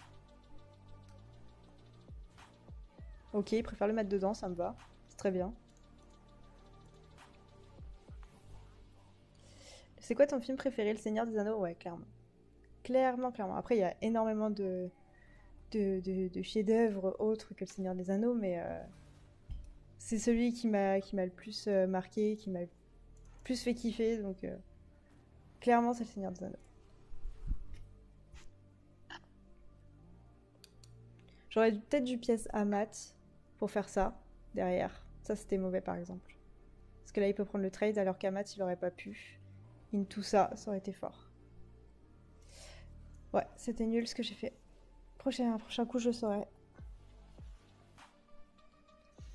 Ok, il préfère le mettre dedans, ça me va. C'est très bien. C'est quoi ton film préféré? Le Seigneur des Anneaux? Ouais, clairement. Clairement, clairement. Après, il y a énormément de chefs-d'œuvre autres que le Seigneur des Anneaux, mais c'est celui qui m'a le plus marqué, qui m'a le plus fait kiffer, donc clairement c'est le Seigneur des Anneaux. J'aurais peut-être dû pièce à Matt pour faire ça derrière. Ça c'était mauvais par exemple. Parce que là il peut prendre le trade alors qu'à Matt il aurait pas pu. Tout ça, ça aurait été fort. Ouais, c'était nul ce que j'ai fait. Prochain coup je saurai.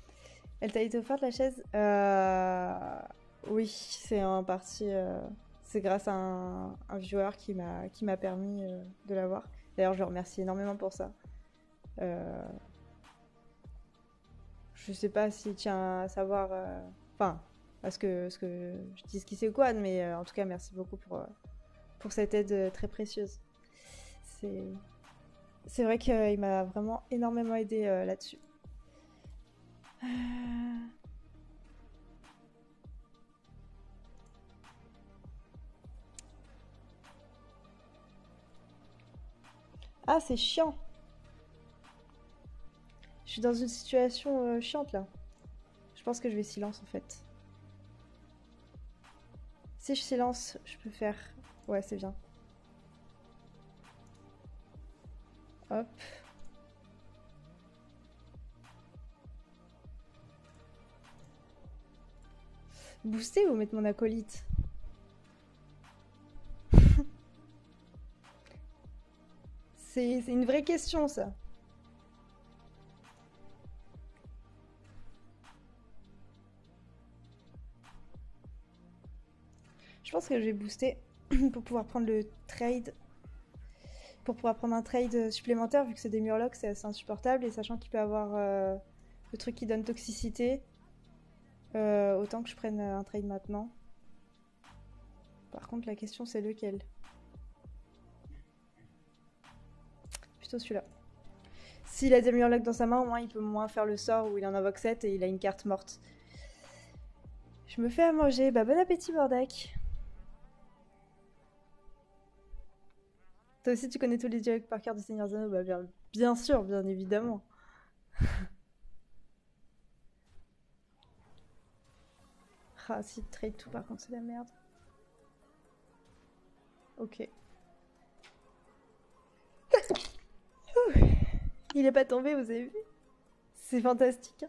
Elle t'a été offerte la chaise? Oui, c'est en partie. C'est grâce à un viewer qui m'a permis de l'avoir. D'ailleurs, je le remercie énormément pour ça. Je sais pas s'il tient à savoir... Enfin, parce que je dis ce qui c'est quoi, mais en tout cas, merci beaucoup pour cette aide très précieuse. C'est vrai qu'il m'a vraiment énormément aidé là-dessus. Ah, c'est chiant. Je suis dans une situation chiante là. Je pense que je vais silence en fait. Si je silence, je peux faire... Ouais, c'est bien. Hop. Booster ou mettre mon acolyte? C'est une vraie question ça. Je pense que je vais booster pour pouvoir prendre le trade. Pour pouvoir prendre un trade supplémentaire, vu que c'est des murlocs, c'est assez insupportable. Et sachant qu'il peut avoir le truc qui donne toxicité, autant que je prenne un trade maintenant. Par contre, la question c'est lequel? Plutôt celui-là. S'il a des murlocs dans sa main, au moins il peut moins faire le sort où il en invoque 7 et il a une carte morte. Je me fais à manger. Bah bon appétit, Bordak. Toi aussi tu connais tous les dialogues par cœur de Seigneur Zano? Bah bien sûr, bien évidemment. Ah si, trade tout par contre c'est la merde. Ok. Il est pas tombé, vous avez vu? C'est fantastique.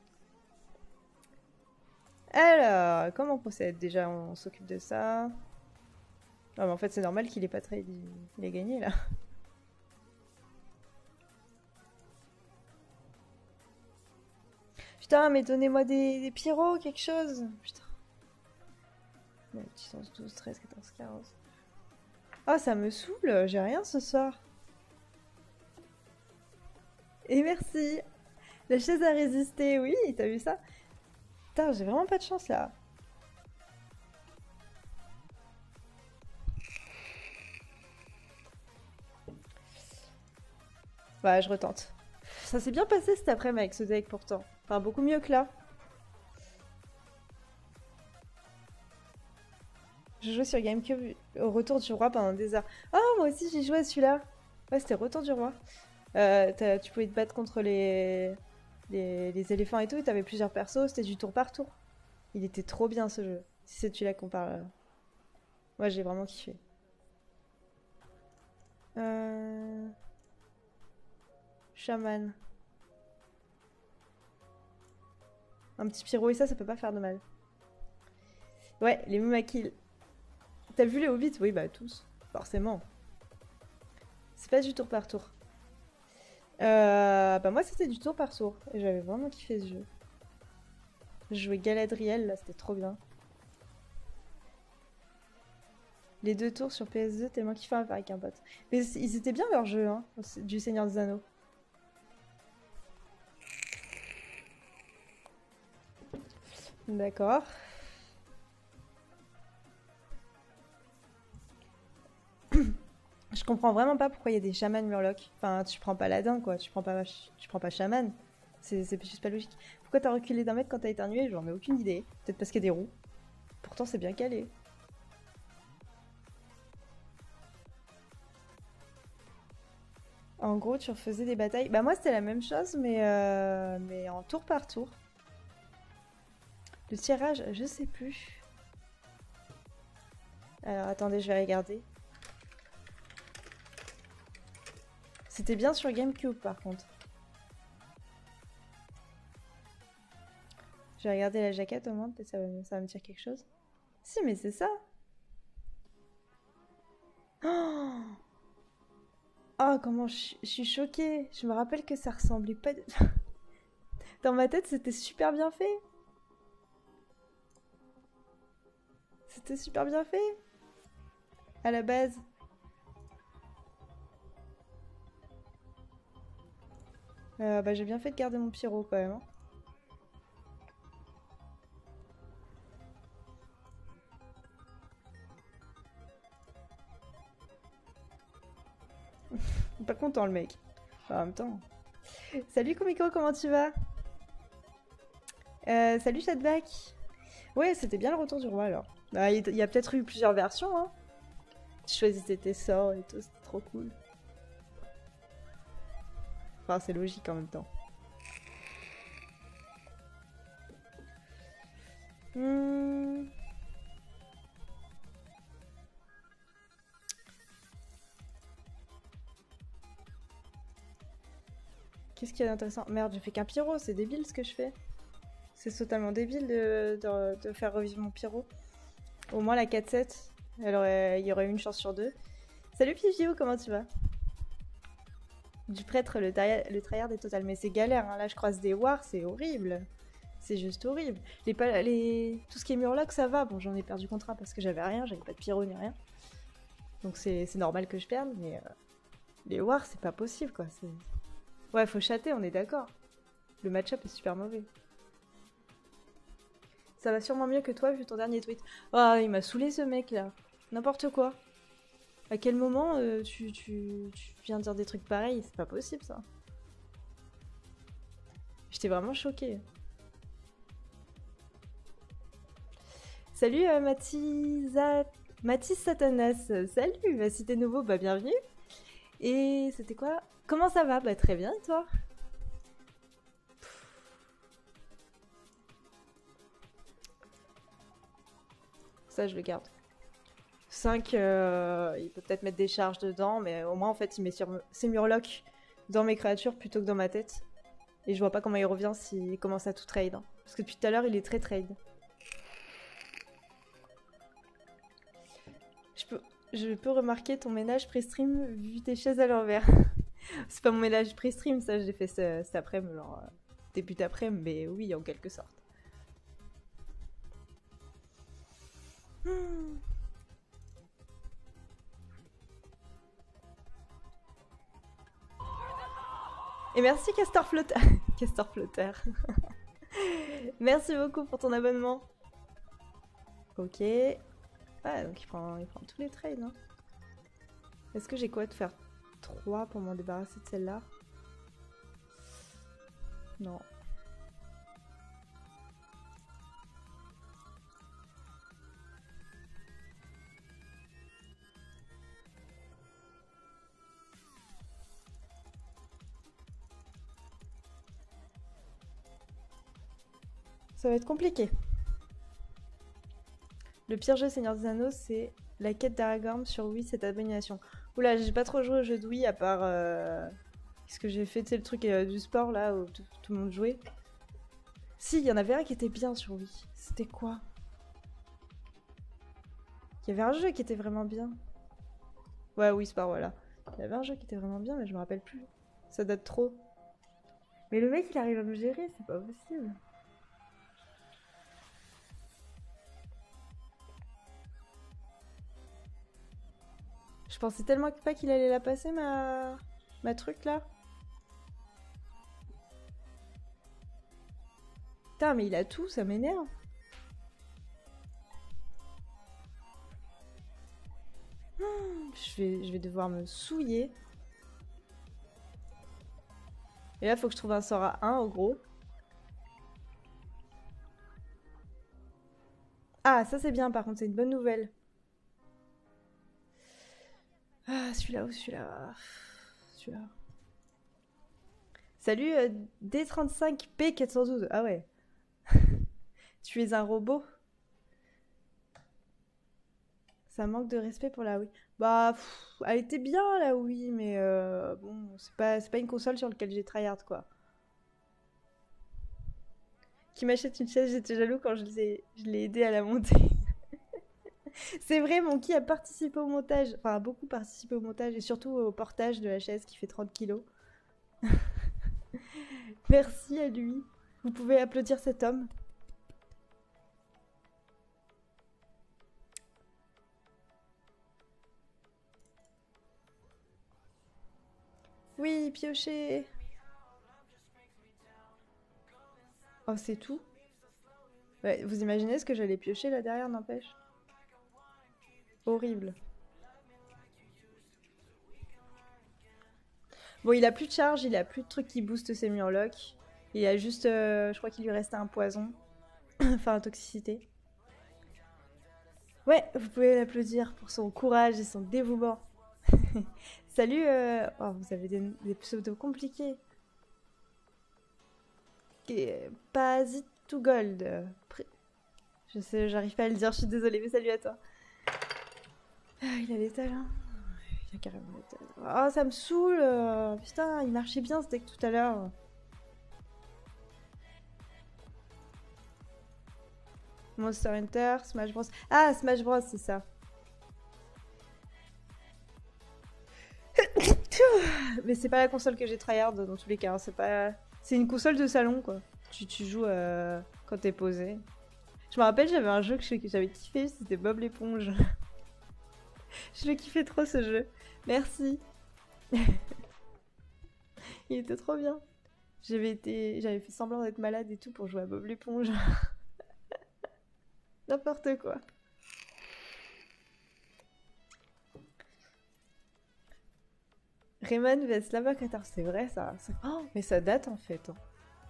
Alors, comment on procède? Déjà, on s'occupe de ça. Non, mais en fait, c'est normal qu'il ait pas trade. Il a gagné, là. Putain, mais donnez-moi des pyros, quelque chose. Putain. Puissance 12, 13, 14, 15. Ah, ça me saoule. J'ai rien ce soir. Et merci. La chaise a résisté, oui, t'as vu ça? Putain, j'ai vraiment pas de chance, là. Bah, je retente. Ça s'est bien passé cet après-midi avec ce deck, pourtant. Enfin, beaucoup mieux que là. Je jouais sur GameCube au Retour du Roi pendant des heures. Ah, oh, moi aussi j'ai joué à celui-là. Ouais, c'était Retour du Roi. Tu pouvais te battre contre les éléphants et tout, et t'avais plusieurs persos, c'était du tour par tour. Il était trop bien ce jeu. Si c'est celui-là qu'on parle. Moi j'ai vraiment kiffé. Chaman. Un petit pyro et ça peut pas faire de mal. Ouais, les Mumakil. T'as vu les Hobbits? Oui, bah tous. Forcément. C'est pas du tour par tour. Bah moi c'était du tour par tour. Et j'avais vraiment kiffé ce jeu. Je jouais Galadriel, là c'était trop bien. Les 2 tours sur PS2, tellement kiffant à faire avec un pote. Mais ils étaient bien leur jeu, hein, du Seigneur des Anneaux. D'accord. Je comprends vraiment pas pourquoi il y a des chamans murlocs. Enfin, tu prends pas Ladin, quoi. Tu prends pas chaman. C'est juste pas logique. Pourquoi t'as reculé d'un mètre quand t'as éternué? J'en ai aucune idée. Peut-être parce qu'il y a des roues. Pourtant, c'est bien calé. En gros, tu refaisais des batailles. Bah moi, c'était la même chose, mais en tour par tour. Le tirage, je sais plus. Alors, attendez, je vais regarder. C'était bien sur GameCube, par contre. Je vais regarder la jaquette au moins, peut-être ça va me dire quelque chose. Si, mais c'est ça. Oh, oh comment je suis choquée. Je me rappelle que ça ressemblait pas... Dans ma tête, c'était super bien fait. C'était super bien fait. à la base. Bah j'ai bien fait de garder mon pyro quand même. Hein. Pas content le mec. Enfin, en même temps. Salut Komiko, comment tu vas? Salut Chatback. Ouais, c'était bien le retour du roi alors. Bah, il y a peut-être eu plusieurs versions. Hein. Tu choisissais tes sorts et tout, c'était trop cool. Enfin, c'est logique en même temps. Qu'est-ce qu'il y a d'intéressant? Merde, j'ai fait qu'un pyro, c'est débile ce que je fais. C'est totalement débile de faire revivre mon pyro. Au moins la 4-7, il y aurait une chance sur deux. Salut Pivio, comment tu vas? Du prêtre, le tryhard est total. Mais c'est galère, hein. Là je croise des wars, c'est horrible. C'est juste horrible. Tout ce qui est murloc, ça va. Bon, j'en ai perdu contrat parce que j'avais rien, j'avais pas de pyro ni rien. Donc c'est normal que je perde, mais les wars, c'est pas possible quoi. Ouais, faut chatter, on est d'accord. Le match-up est super mauvais. Ça va sûrement mieux que toi vu ton dernier tweet. Ah, il m'a saoulé ce mec là. N'importe quoi. À quel moment tu viens de dire des trucs pareils? C'est pas possible ça. J'étais vraiment choquée. Salut Mathis Satanas. Salut, bah, si t'es nouveau, bah bienvenue. Et c'était quoi? Comment ça va? Bah très bien et toi? Ça je le garde. 5, il peut peut-être mettre des charges dedans, mais au moins en fait il met ses murlocs dans mes créatures plutôt que dans ma tête. Et je vois pas comment il revient s'il commence à tout trade. Hein. Parce que depuis tout à l'heure il est très trade. Je peux remarquer ton ménage pré-stream vu tes chaises à l'envers. C'est pas mon ménage pré-stream, ça je l'ai fait cet après-midi, genre début d'après-midi, mais oui en quelque sorte. Et merci Castor Flotteur. Castor Flotteur. Merci beaucoup pour ton abonnement. Ok. Ah, donc il prend tous les trades. Hein. Est-ce que j'ai quoi de faire 3 pour m'en débarrasser de celle-là? Non. Ça va être compliqué. Le pire jeu Seigneur des Anneaux, c'est la quête d'Aragorn sur Wii, cette abomination. Oula, j'ai pas trop joué au jeu de Wii à part... Qu'est-ce que j'ai fait? Tu sais, le truc du sport là où tout le monde jouait. Si, il y en avait un qui était bien sur Wii. C'était quoi? Il y avait un jeu qui était vraiment bien. Ouais, Wii Sport, voilà. Il y avait un jeu qui était vraiment bien, mais je me rappelle plus. Ça date trop. Mais le mec, il arrive à me gérer, c'est pas possible. Je pensais tellement pas qu'il allait la passer, ma truc là. Putain, mais il a tout, ça m'énerve. Je vais devoir me souiller. Et là, faut que je trouve un sort à 1, au gros. Ah, ça c'est bien, par contre, c'est une bonne nouvelle. Ah, celui-là ou celui-là? Celui-là. Salut, D35P412. Ah ouais. Tu es un robot? Ça manque de respect pour la Wii. Bah, elle était bien la Wii, mais bon, c'est pas une console sur laquelle j'ai tryhard quoi. Qui m'achète une chaise, j'étais jaloux quand je l'ai aidé à la monter. C'est vrai, mon qui a participé au montage, enfin a beaucoup participé au montage et surtout au portage de la chaise qui fait 30 kilos. Merci à lui. Vous pouvez applaudir cet homme. Oui, piocher. Oh, c'est tout? Ouais, vous imaginez ce que j'allais piocher là derrière, n'empêche? Horrible. Bon, il a plus de charge, il a plus de trucs qui boostent ses murlocs. Il a juste, je crois qu'il lui restait un poison. Enfin, toxicité. Ouais, vous pouvez l'applaudir pour son courage et son dévouement. Salut, oh, vous avez des pseudos compliqués. Parasite to Gold. Je sais, j'arrive pas à le dire, je suis désolée, mais salut à toi. Ah, il a l'étal, hein. Il a carrément l'étal. Oh, ça me saoule. Putain, il marchait bien ce deck tout à l'heure. Monster Hunter, Smash Bros. Ah, Smash Bros, c'est ça. Mais c'est pas la console que j'ai tryhard dans tous les cas. Hein. C'est pas. C'est une console de salon quoi. Tu joues quand t'es posé. Je me rappelle, j'avais un jeu que j'avais kiffé, c'était Bob l'éponge. Je le kiffais trop ce jeu. Merci. Il était trop bien. J'avais fait semblant d'être malade et tout pour jouer à Bob l'éponge. N'importe quoi. Rayman vs Lava Qatar, c'est vrai ça. Oh, mais ça date en fait. Hein.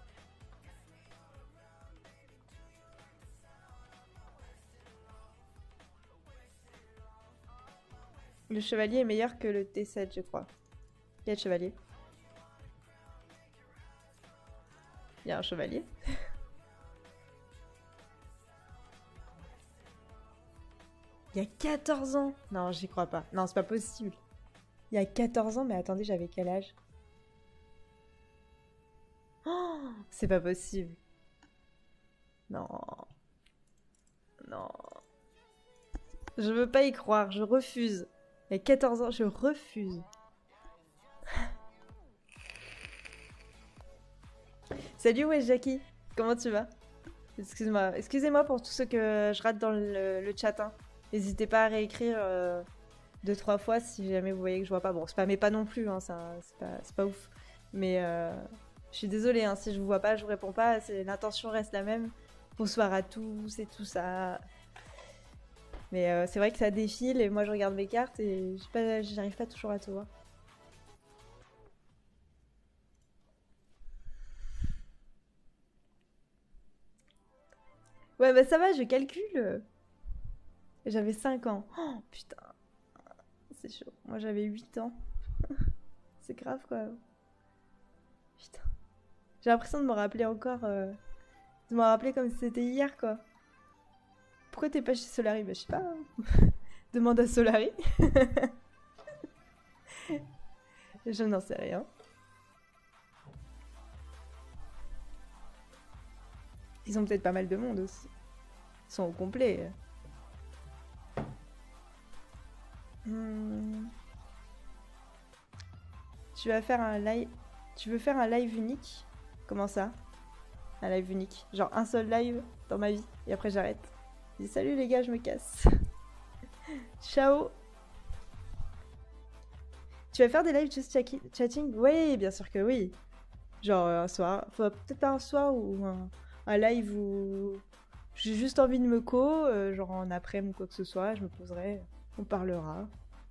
Le chevalier est meilleur que le T7, je crois. Il y a le chevalier. Il y a un chevalier. Il y a 14 ans. Non, j'y crois pas. Non, c'est pas possible. Il y a 14 ans, mais attendez, j'avais quel âge? Oh, c'est pas possible. Non. Non. Je veux pas y croire, je refuse. Il y a 14 ans, je refuse. Salut, ouais, Jackie. Comment tu vas? Excuse-moi. Excusez-moi pour tout ce que je rate dans le chat. Hein. N'hésitez pas à réécrire 2-3 fois si jamais vous voyez que je vois pas. Bon, spammez pas non plus, hein, c'est pas ouf. Mais je suis désolée, hein, si je vous vois pas, je vous réponds pas. L'intention reste la même. Bonsoir à tous et tout ça. Mais c'est vrai que ça défile et moi je regarde mes cartes et j'arrive pas toujours à tout voir. Ouais, bah ça va, je calcule. J'avais 5 ans. Oh putain, c'est chaud. Moi j'avais 8 ans. C'est grave quoi. Putain. J'ai l'impression de me rappeler encore. De me rappeler comme si c'était hier quoi. Pourquoi t'es pas chez Solari? Bah je sais pas. Hein. Demande à Solari. Je n'en sais rien. Ils ont peut-être pas mal de monde aussi. Ils sont au complet. Hmm. Tu vas faire un live. Tu veux faire un live unique? Comment ça? Un live unique. Genre un seul live dans ma vie. Et après j'arrête. Je dis salut les gars, je me casse. Ciao. Tu vas faire des lives just chatting? Oui, bien sûr que oui. Genre un soir. Faut peut-être pas un soir ou un live où j'ai juste envie de me genre en après-midi ou quoi que ce soit. Je me poserai. On parlera.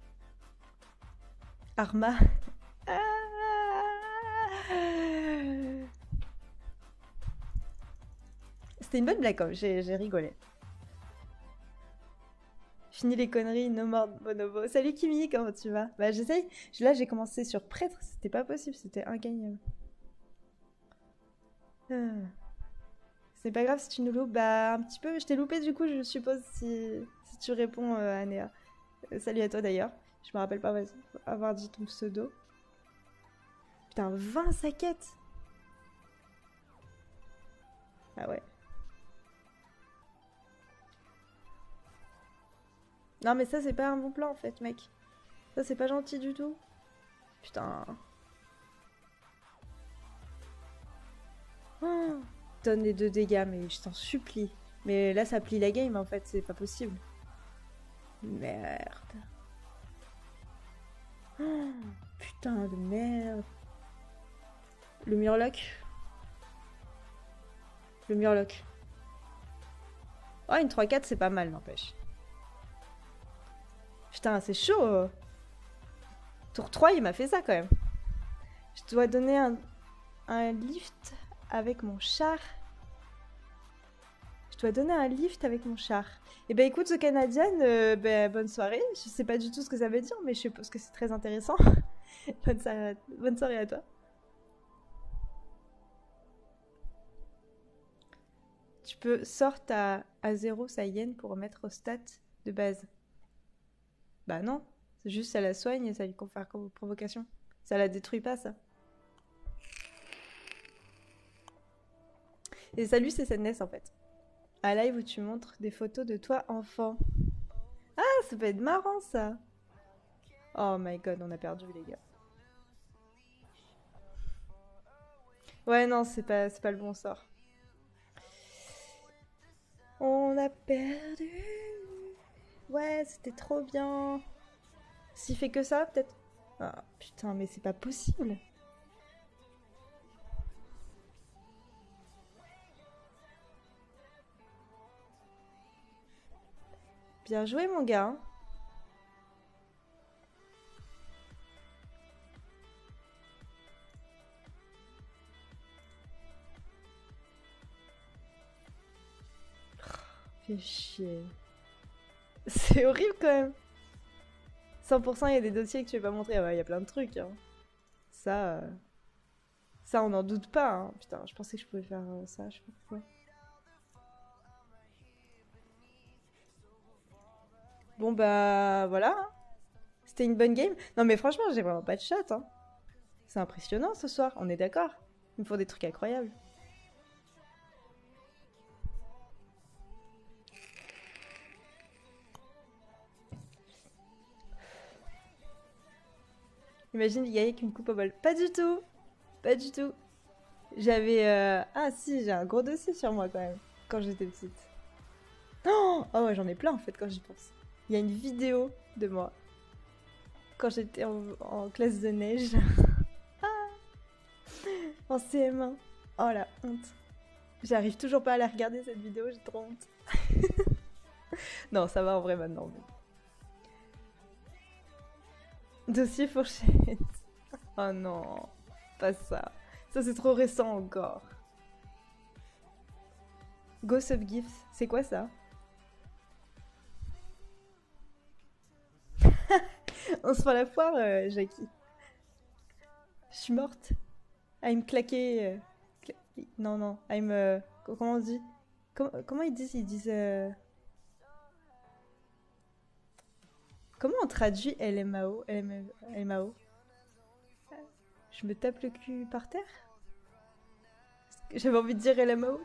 Arma. Ah. C'était une bonne blague, hein. J'ai rigolé. Fini les conneries, no more bonobo. Salut Kimi, comment tu vas? Bah j'essaye. Là j'ai commencé sur prêtre, c'était pas possible, c'était ingagnable. Ah. C'est pas grave si tu nous loupes. Bah un petit peu, je t'ai loupé du coup je suppose si tu réponds à Néa. Salut à toi d'ailleurs. Je me rappelle pas avoir dit ton pseudo. Putain, 20 saquettes. Ah ouais. Non mais ça c'est pas un bon plan en fait mec. Ça c'est pas gentil du tout. Putain. Oh, donne les 2 dégâts mais je t'en supplie. Mais là ça plie la game en fait, c'est pas possible. Merde. Oh, putain. Putain de merde. Le murloc. Le murloc. Oh, une 3-4, c'est pas mal, n'empêche. Putain, c'est chaud. Tour 3, il m'a fait ça, quand même. Je dois donner un lift avec mon char. Je dois donner un lift avec mon char. Eh ben écoute, The Canadian, bonne soirée. Je sais pas du tout ce que ça veut dire, mais je suppose que c'est très intéressant. Bonne soirée à toi. Tu peux sortir à 0 sa yen pour remettre au stat de base. Bah non, c'est juste ça la soigne et ça lui confère comme provocation. Ça la détruit pas, ça. Et salut, c'est Sadness en fait. Un live où tu montres des photos de toi enfant. Ah, ça peut être marrant ça. Oh my god, on a perdu les gars. Ouais, non, c'est pas le bon sort. On a perdu. Ouais, c'était trop bien. S'il fait que ça, peut-être. Ah, putain, mais c'est pas possible. Bien joué, mon gars. Fais chier. C'est horrible quand même. 100% il y a des dossiers que tu veux pas montrer. Ouais, il y a plein de trucs. Hein. Ça, ça, on n'en doute pas. Hein. Putain, je pensais que je pouvais faire ça. Je sais pas pourquoi. Bon, bah voilà. Hein. C'était une bonne game. Non, mais franchement, j'ai vraiment pas de chat. Hein. C'est impressionnant ce soir. On est d'accord. Ils me font des trucs incroyables. Imagine gagner avec une coupe au bol. Pas du tout. Pas du tout. J'avais... Ah si, j'ai un gros dossier sur moi quand même. Quand j'étais petite. Oh ouais, j'en ai plein en fait quand j'y pense. Il y a une vidéo de moi. Quand j'étais en classe de neige. En CM1. Oh la honte. J'arrive toujours pas à la regarder cette vidéo, j'ai trop honte. Non, ça va en vrai maintenant. Mais... Dossier fourchette. Oh non, pas ça. Ça c'est trop récent encore. Ghost of Gifts, c'est quoi ça? On se fait la foire, Jackie. Je suis morte. I'm claqué. Non, non. I'm. Comment on dit? Comment ils disent? Ils disent. Comment on traduit LMAO? LMAO? Je me tape le cul par terre? J'avais envie de dire LMAO.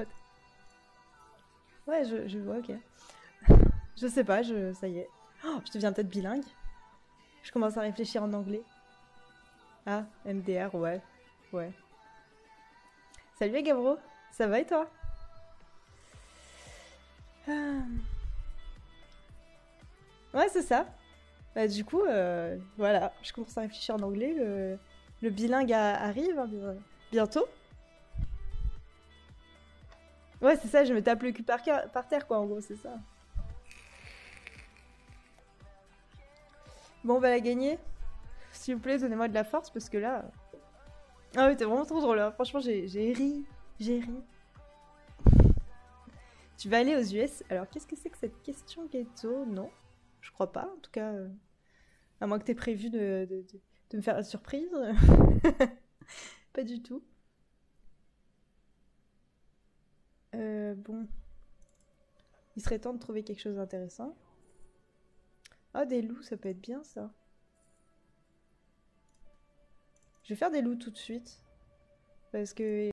Ouais, je vois, ok. Je sais pas, ça y est. Oh, je deviens peut-être bilingue. Je commence à réfléchir en anglais. Ah, MDR, ouais. Ouais. Salut Gabro, ça va et toi? Ah. Ouais, c'est ça. Bah, du coup, voilà, je commence à réfléchir en anglais. Le bilingue arrive hein, bientôt. Ouais, c'est ça, je me tape le cul par terre, quoi, en gros, c'est ça. Bon, on va la gagner. S'il vous plaît, donnez-moi de la force, parce que là... Ah oui, t'es vraiment trop drôle, hein. Franchement, j'ai ri. J'ai ri. Tu vas aller aux US. Alors, qu'est-ce que c'est que cette question, Ghetto? Non, je crois pas, en tout cas... À moins que t'aies prévu de me faire la surprise. Pas du tout. Bon. Il serait temps de trouver quelque chose d'intéressant. Ah, des loups, ça peut être bien, ça. Je vais faire des loups tout de suite. Parce que